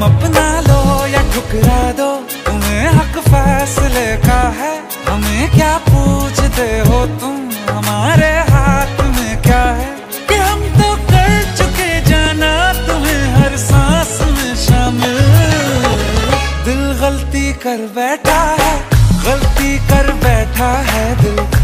अपना लो या ठुकरा दो, तुम्हें हक फैसले का है। हमें क्या पूछते हो तुम, हमारे हाथ में क्या है कि हम तो कर चुके जाना तुम्हें हर सांस में शामिल। दिल गलती कर बैठा है, गलती कर बैठा है दिल।